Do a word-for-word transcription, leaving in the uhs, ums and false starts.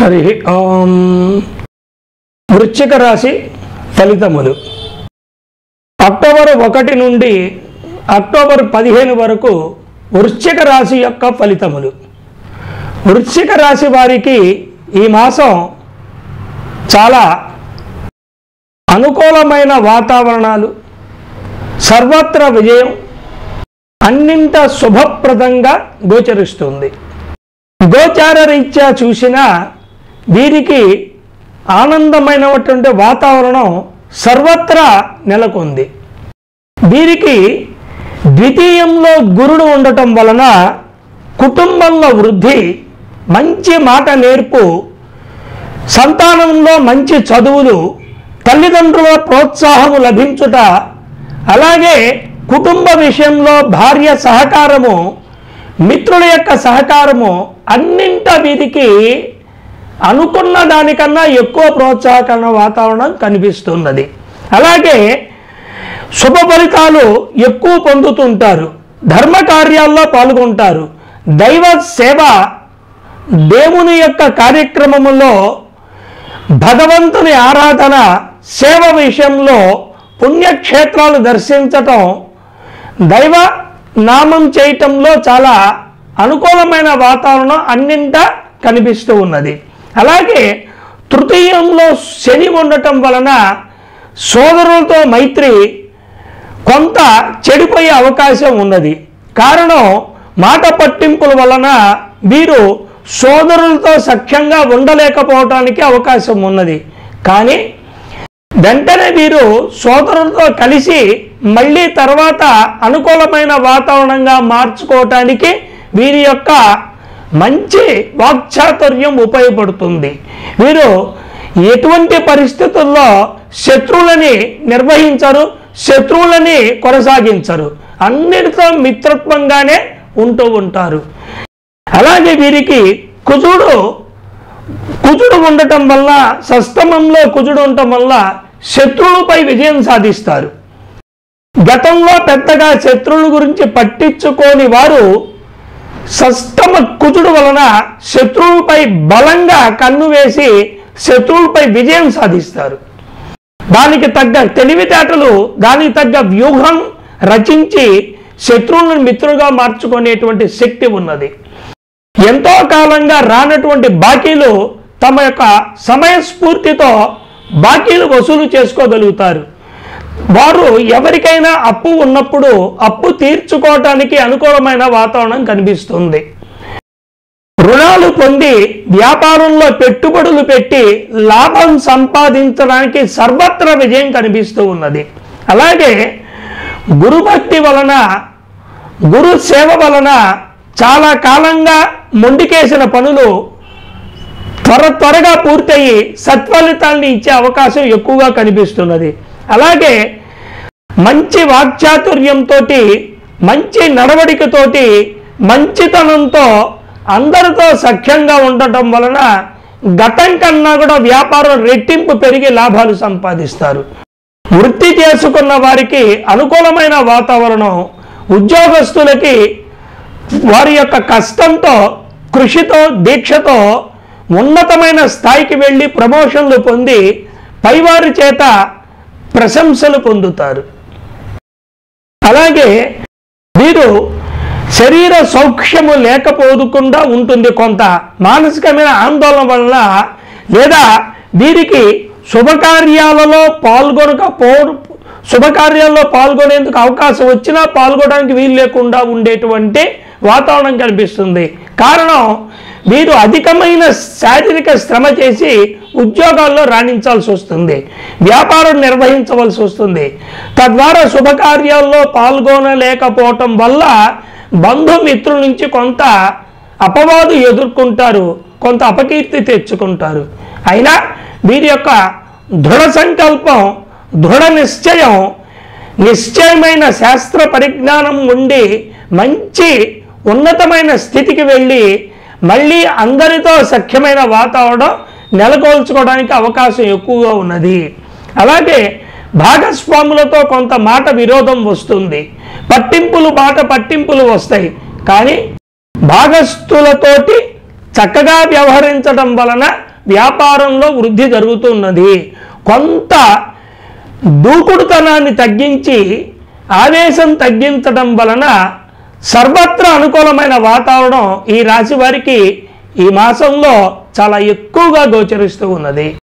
హరి ఓం. వృశ్చిక రాశి ఫలితములు. అక్టోబర్ ఒకటి నుండి అక్టోబర్ పదిహేను వరకు వృశ్చిక రాశి యొక్క ఫలితములు. వృశ్చిక రాశి వారికి ఈ మాసం చాలా అనుకూలమైన వాతావరణాలు, సర్వత్ర విజయం, అన్నింట శుభప్రదంగా గోచరిస్తుంది. గోచార రీత్యా చూసినా వీరికి ఆనందమైనటువంటి వాతావరణం సర్వత్రా నెలకొంది. వీరికి ద్వితీయంలో గురుడు ఉండటం వలన కుటుంబంలో వృద్ధి, మంచి మాట నేర్పు, సంతానంలో మంచి చదువులు, తల్లిదండ్రుల ప్రోత్సాహము లభించుట, అలాగే కుటుంబ విషయంలో భార్య సహకారము, మిత్రుల యొక్క సహకారము, అన్నింట వీరికి అనుకున్న దానికన్నా ఎక్కువ ప్రోత్సాహకరణ వాతావరణం కనిపిస్తున్నది. అలాగే శుభ ఫలితాలు ఎక్కువ పొందుతుంటారు. ధర్మ కార్యాల్లో పాల్గొంటారు. దైవ సేవ, దేవుని యొక్క కార్యక్రమములో భగవంతుని ఆరాధన, సేవ విషయంలో పుణ్యక్షేత్రాలు దర్శించటం, దైవ నామం చేయటంలో చాలా అనుకూలమైన వాతావరణం అన్నింట కనిపిస్తూ ఉన్నది. అలాగే తృతీయంలో శని ఉండటం వలన సోదరులతో మైత్రి కొంత చెడిపోయే అవకాశం ఉన్నది. కారణం మాట పట్టింపుల వలన వీరు సోదరులతో సఖ్యంగా ఉండలేకపోవటానికి అవకాశం ఉన్నది. కానీ వెంటనే వీరు సోదరులతో కలిసి మళ్ళీ తర్వాత అనుకూలమైన వాతావరణంగా మార్చుకోవటానికి వీరి యొక్క మంచి వాక్చాతుర్యం ఉపయోగపడుతుంది. వీరు ఎటువంటి పరిస్థితుల్లో శత్రువులని నిర్వహించరు, శత్రువులని కొనసాగించరు, అన్నిటితో మిత్రత్వంగానే ఉంటూ ఉంటారు. అలాగే వీరికి కుజుడు కుజుడు ఉండటం వల్ల, షష్టమంలో కుజుడు ఉండటం వల్ల శత్రువులపై విజయం సాధిస్తారు. గతంలో పెద్దగా శత్రువుల గురించి పట్టించుకోని వారు షష్టమ కుజుడు వలన శత్రువులపై బలంగా కన్ను వేసి శత్రువులపై విజయం సాధిస్తారు. దానికి తగ్గ తెలివితేటలు, దానికి తగ్గ వ్యూహం రచించి శత్రువులను మిత్రులుగా మార్చుకునేటువంటి శక్తి ఉన్నది. ఎంతో కాలంగా రానటువంటి బాకీలు తమ యొక్క సమయస్ఫూర్తితో బాకీలు వసూలు చేసుకోగలుగుతారు. వారు ఎవరికైనా అప్పు ఉన్నప్పుడు అప్పు తీర్చుకోవటానికి అనుకూలమైన వాతావరణం కనిపిస్తుంది. రుణాలు పొంది వ్యాపారంలో పెట్టుబడులు పెట్టి లాభం సంపాదించడానికి సర్వత్ర విజయం కనిపిస్తూ ఉన్నది. అలాగే గురుభక్తి వలన, గురు సేవ వలన చాలా కాలంగా మొండికేసిన పనులు త్వర త్వరగా పూర్తయి సత్ఫలితాన్ని ఇచ్చే అవకాశం ఎక్కువగా కనిపిస్తున్నది. అలాగే మంచి వాక్చాతుర్యంతో, మంచి నడవడికతోటి, మంచితనంతో అందరితో సఖ్యంగా ఉండటం వలన గతం కన్నా కూడా వ్యాపారం రెట్టింపు పెరిగి లాభాలు సంపాదిస్తారు. వృత్తి చేసుకున్న వారికి అనుకూలమైన వాతావరణం, ఉద్యోగస్తులకి వారి యొక్క కష్టంతో, కృషితో, దీక్షతో ఉన్నతమైన స్థాయికి వెళ్ళి ప్రమోషన్లు పొంది పైవారి చేత ప్రశంసలు పొందుతారు. అలాగే వీరు శరీర సౌఖ్యము లేకపోకుండా ఉంటుంది. కొంత మానసికమైన ఆందోళన వల్ల, లేదా వీరికి శుభకార్యాలలో పాల్గొనకపో శుభకార్యాల్లో పాల్గొనేందుకు అవకాశం వచ్చినా పాల్గొనడానికి వీలు లేకుండా ఉండేటువంటి వాతావరణం కనిపిస్తుంది. కారణం వీరు అధికమైన శారీరక శ్రమ చేసి ఉద్యోగాల్లో రాణించాల్సి వస్తుంది, వ్యాపారం నిర్వహించవలసి వస్తుంది. తద్వారా శుభకార్యాల్లో పాల్గొనలేకపోవటం వల్ల బంధుమిత్రుల నుంచి కొంత అపవాదు ఎదుర్కొంటారు, కొంత అపకీర్తి తెచ్చుకుంటారు. అయినా వీరి యొక్క దృఢ సంకల్పం, దృఢ నిశ్చయం, నిశ్చయమైన శాస్త్ర పరిజ్ఞానం ఉండి మంచి ఉన్నతమైన స్థితికి వెళ్ళి మళ్ళీ అందరితో సఖ్యమైన వాతావరణం నెలకొల్చుకోవడానికి అవకాశం ఎక్కువగా ఉన్నది. అలాగే భాగస్వాములతో కొంత మాట విరోధం వస్తుంది, పట్టింపులు మాట పట్టింపులు వస్తాయి. కానీ భాగస్థులతోటి చక్కగా వ్యవహరించడం వలన వ్యాపారంలో వృద్ధి జరుగుతున్నది. కొంత దూకుడుతనాన్ని తగ్గించి ఆవేశం తగ్గించడం వలన సర్వత్రా అనుకూలమైన వాతావరణం ఈ రాశి వారికి ఈ మాసంలో చాలా ఎక్కువగా గోచరిస్తూ ఉన్నది.